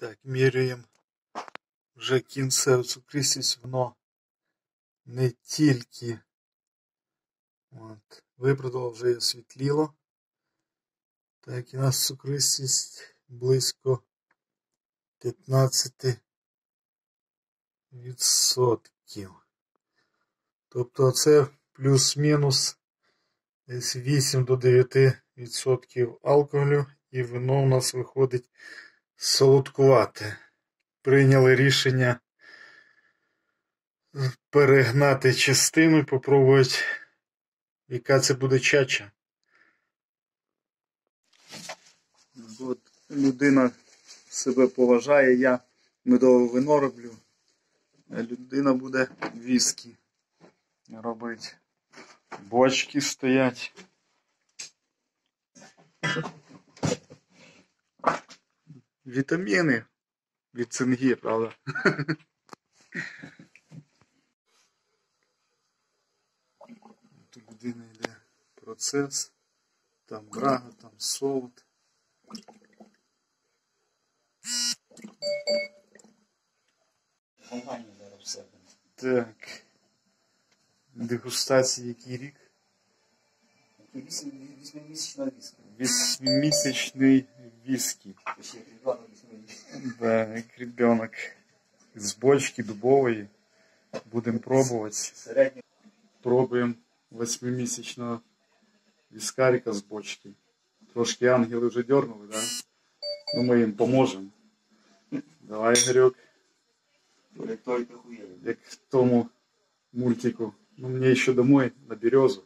Так, міряємо вже кінцеву цукристість, воно не тільки вибрало, вже і освітліло. Так, і у нас цукристість близько 15%. Тобто це плюс-мінус десь 8 до 9% алкоголю, і вино у нас виходить солодкувате. Прийняли рішення перегнати частину і попробувати, яка це буде чача. От людина себе поважає, я медове вино роблю, а людина буде віскі робити. Бочки стоять. Вітаміни від цинги, правда? Тут людина йде процес, там брага, там солод. Так. Дегустації який рік? 8-місячна віскі. 8-місячний віскі. Да, як ребенок. З бочки дубової. Будемо пробувати. Пробуємо 8-місячного віскарика з бочки. Трошки ангели вже дернули, да? Ну ми їм поможемо. Давай, Ігорьок. Як в тому мультику. Ну, мне еще домой, на березу.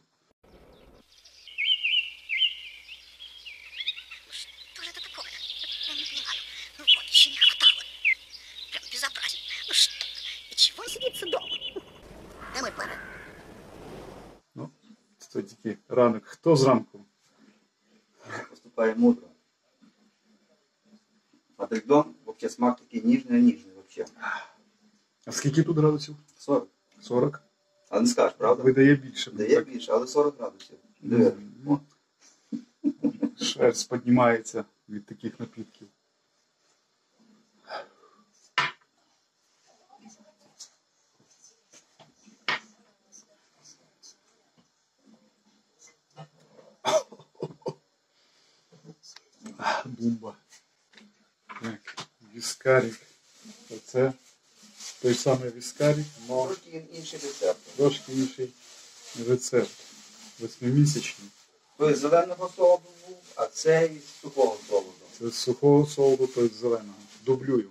Что же это такое? Я не понимаю. Ну вот, еще не хватало. Прям безобразие. Ну что? И чего сидится дома? Домой пора. Ну, це тільки ранок. Хто зранку? Поступає мудро. Патрикдон, вообще смак такий ніжний вообще. А скільки тут градусів? 40. 40? А не скажеш, правда? Видає більше. Дає більше, але 40 градусів. Ну, шерсть піднімається від таких напитків. Бумба. Так, віскарик. Оце той самий віскарик, але Трошки інший рецепт. трошки інший рецепт. 8-місячний. Той з зеленого солоду був, а цей з сухого солоду. Це з сухого солоду, той з зеленого. Дублюю.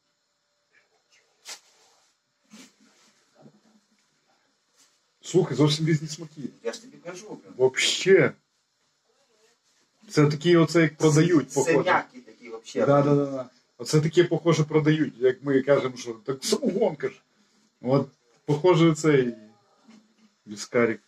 Слухай, зовсім різні смаки. Я ж тобі кажу. Вообще. Це такі оце, як продають, похоже. Синяки такі вообще. Да. Оце такі, похоже, продають, як ми кажемо, що так самогонка ж. От, похоже, цей віскарик.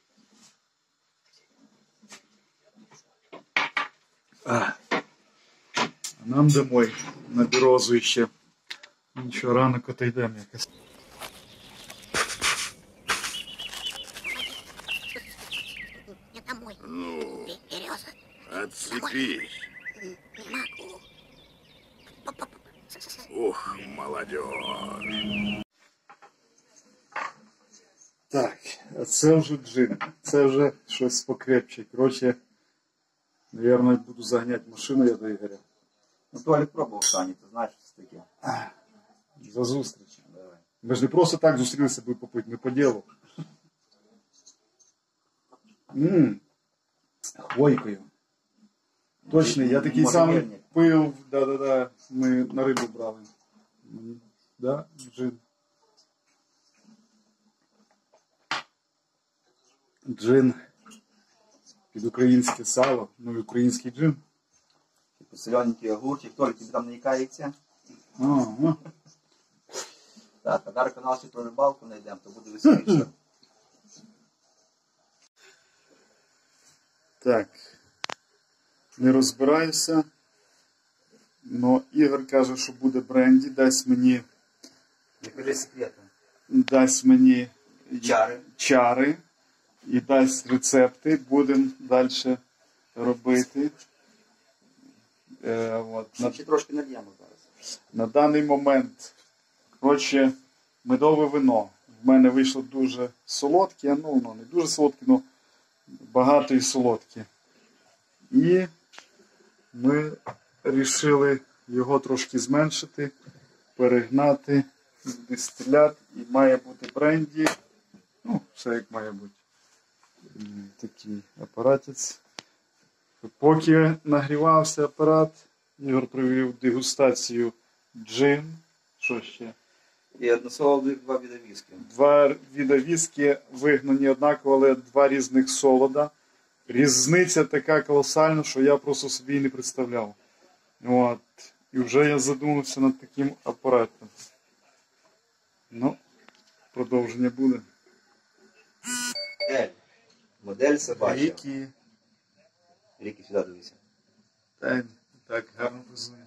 А нам домой, на березу ще. Нічого, ранок отойдемо якось. Не домой. Береза. Отцепись. Не могу. Ух, молодежь. Так, а це вже джин. Це вже щось покрепче. Коротше, мабуть, буду заганяти машину я до Ігоря. Ну, Толік пробував Сані, ти знаєш, що це таке. За зустріч. Давай. Ми ж не просто так зустрілися, аби попити, ми по ділу. Хвойкою. Точно, я такий самий пив, да, ми на рибу брали. Да, джин. Джин під українське сало, ну і український джин. Солененький огурчик, Толік, тобі там не ікається? Ага. Так, а зараз канал ще про рибалку знайдемо, то буде веселіше. Так, не розбираюся, но Ігор каже, що буде бренді, дасть мені Не кажи секрету. чари і дасть рецепти, будемо далі робити. Ще трошки нальємо зараз. На даний момент, коротше, медове вино. В мене вийшло дуже солодке, ну, воно не дуже солодке, але багато і солодке. І ми вирішили його трошки зменшити, перегнати в дистилят, і має бути бренді. Ну, все як має бути. Такий апаратець. Поки нагрівався апарат, Ігор провів дегустацію джин. Що ще? І односолодові 2 види віскі. 2 види віскі вигнані однаково, але 2 різних солода. Різниця така колосальна, що я просто собі і не представляв. От. І вже я задумався над таким апаратом. Ну, продовження буде. Модель собача. Рікі. Рікі, сюди дивися. Так, гарно призує.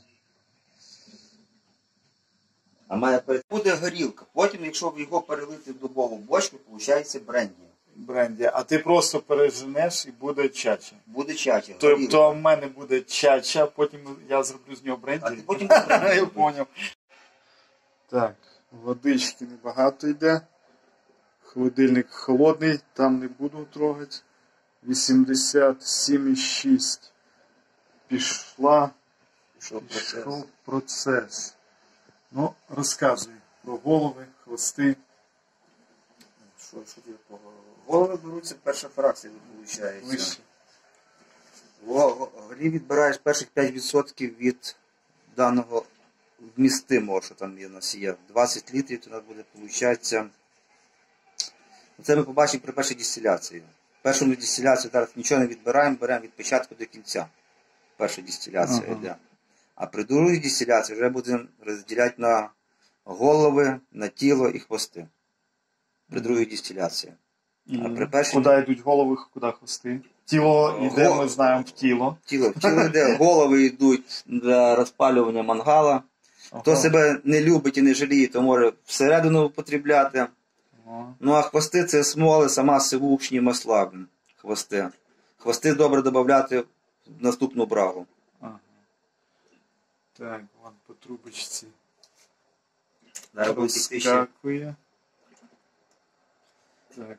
А має буде горілка. Потім, якщо його перелити в дубову бочку, виходить бренді. Бренді. А ти просто переженеш і буде чача. Буде чача. Тобто в мене буде чача, потім я зроблю з нього бренді. А ти потім буде бренді. Я поняв. Так, водички небагато йде. Холодильник холодний, там не буду трогати. 87,6. Пішов процес. Ну, розказуй про голови, хвости. Що ти по голови беруться, перша фракція виходить. Вище. Горі відбираєш перших 5% від даного вмістимого, що там є у нас є. 20 літрів, то у нас буде, виходить. Це ми побачимо при першій дистиляції. Першу дистиляцію зараз нічого не відбираємо, беремо від початку до кінця. Перша дистиляція йде. А при другій дистиляції вже будемо розділяти на голови, на тіло і хвости. При другій дистиляції. А при першій... Куди йдуть голови, куди хвости? Тіло йде, ми знаємо, в тіло. В тіло йде, голови йдуть для розпалювання мангала. Хто себе не любить і не жаліє, то може всередину употребляти. Ну а хвости це смоли, сама сивушні масла. Хвости. Хвости добре додати в наступну брагу. Ага. Так, вон по трубочці. Розскакує. Так.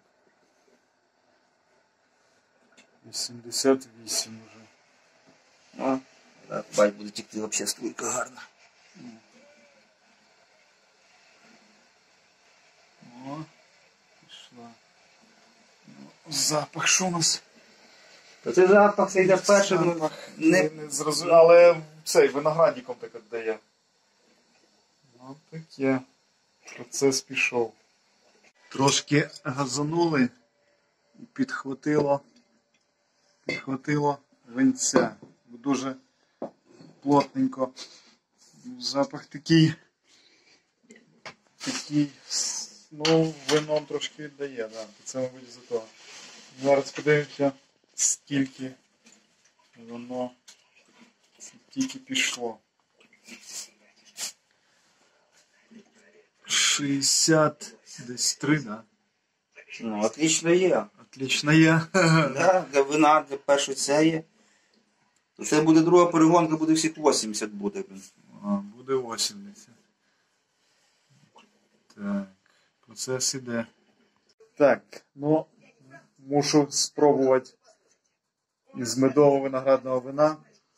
88 вже. О, так, бать буде тікти взагалі струйка гарна. О, пішла. Ну, запах що у нас? То це запах, це йде перший. Не зрозуміло, але цей виноградником так віддає. Ну таке. Процес пішов. Трошки газанули і підхватило винця. Дуже плотненько. Запах такий, ну, вином трошки віддає, да. Це, мабуть, за того. Зараз подивимося, скільки воно тільки пішло. 63, да? Ну, отлично є. Отлично є. Да, для вина, для першої цієї. Це буде друга перегонка, буде всіх 80 буде. А, буде 80. Так, процес іде. Так, ну, мушу спробувати із медового виноградного вина.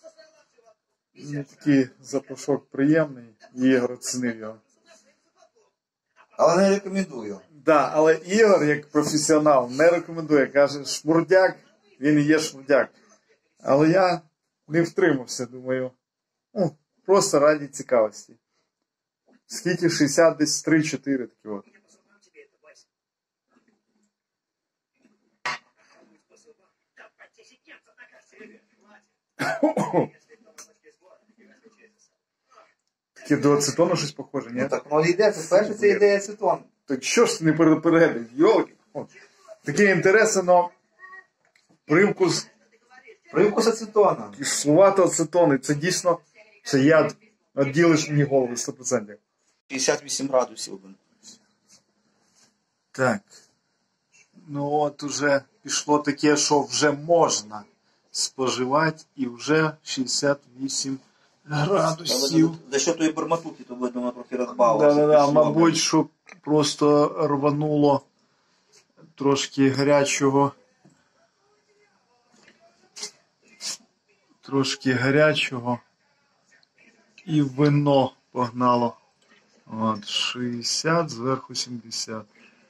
Такий запашок приємний, Ігор оцінив його. Але не рекомендую. Да, але Ігор, як професіонал, не рекомендує. Каже, шмурдяк, він і є шмурдяк. Але я не втримався, думаю, ну, просто раді цікавості. Скільки? 60, десь 3-4 такі от. Таке до ацетону щось похоже, ні? Ну так, ну йде, це перше це йде ацетон. Так що ж ти не переглянеш? Йолки. Таке інтересне, але привкус ацетона. кислувато ацетону. Це дійсно, це яд. Відділиш мені голову 100%. 68 градусів. Так. Ну от уже пішло таке, що вже можна споживати, і вже 68 градусів. За що тої барматухи, то видно, трохи розбавилося. Да, мабуть, що просто рвануло трошки гарячого. І вино погнало. От, 60, зверху 70.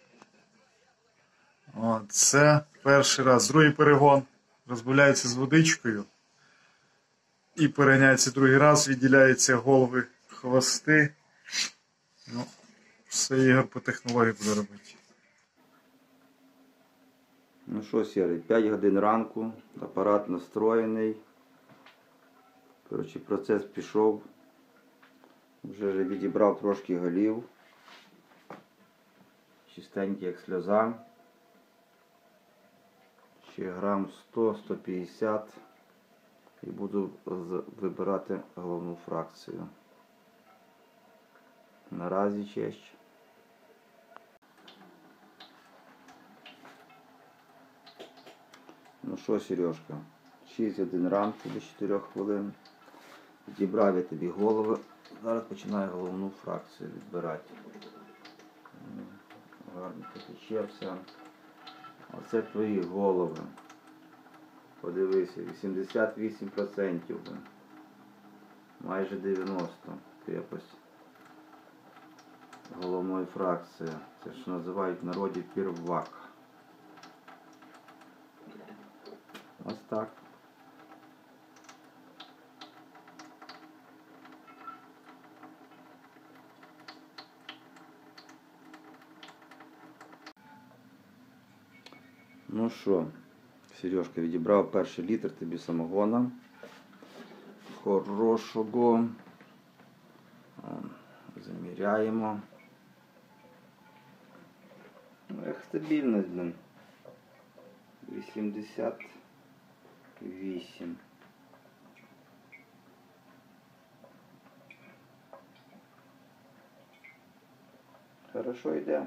От, це перший раз. Другий перегон розбавляється з водичкою. І переганяється другий раз, відділяються голови, хвости. Ну, все Ігор по технології буде робити. Ну що, Сірий, 5 годин ранку, апарат настроєний. Коротше, процес пішов. Вже відібрав трошки голів. Чистенький, як сльоза. Ще грам 100-150. І буду вибирати головну фракцію. Наразі честь. Ну що, Сережка, 6 годин ранку до 4 хвилин. Відібрав я тобі голови. Зараз починаю головну фракцію відбирати. Гарно потече. Оце твої голови. Подивися, 88%. Майже 90% крепость головної фракції. Це що називають в народі первак. Ось так. Ну що, Сережка, відібрав перший літр тобі самогона. Хорошого. Заміряємо. Ех, стабільність, блин. 88. Хорошо йде.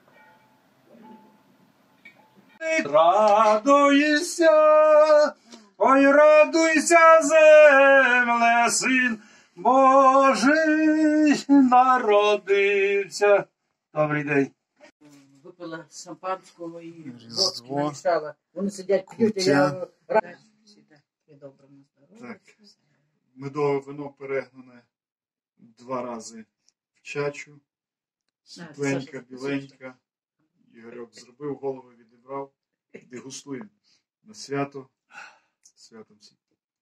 Радуйся, ой, радуйся, земле, син Божий народився. Добрий день. Випила шампанського і Різдво. водки намішала. Вони сидять, п'ють, а я і добре на здоров'я. Так. Медове вино перегнане 2 рази в чачу. Світленька, біленька. Ігорьок зробив, голову відібрав. Дегустуємо на свято. Святом всім.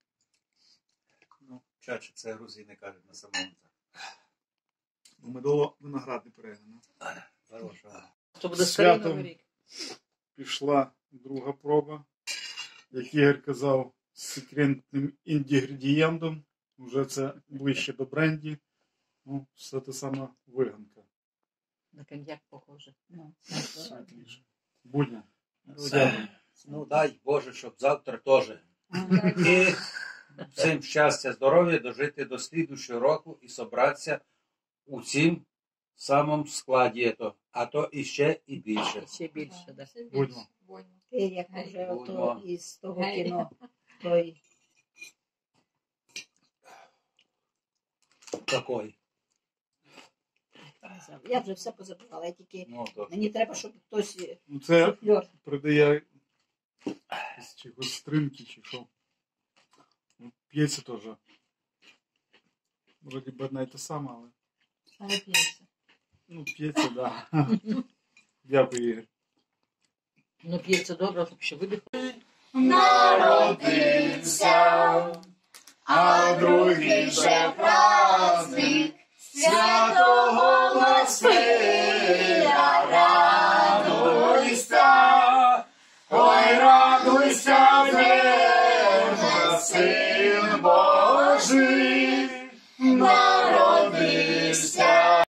Ну, чача це грузини кажуть на самому. Медово виноградне перегнане. Хорошого. Що буде старий Святом. Новий рік? Пішла друга проба. Як Ігор казав, з секретним інгредієнтом. Вже це ближче до бренді. Ну, все те саме виганка. На коньяк похоже. Світліше. Будня. Ну, дай Боже, щоб завтра теж. І всім щастя, здоров'я, дожити до слідущого року і собратися у цім самому складі. А то іще і більше. Ще більше, так. Будьмо. Ти як уже Будьмо. ото із того кіно, той Такий. казав. Я вже все позабувала, я тільки Ну, то. мені треба, щоб хтось Ну, це суфльор. придає чи гостринки, чи що. Ну, п'ється теж. Вроді би одне й те саме, але... Але п'ється. Ну, п'ється, так. Да. Дякую, Ігор. Ну, п'ється добре, щоб ще видих. Народився, а другий же праздник свято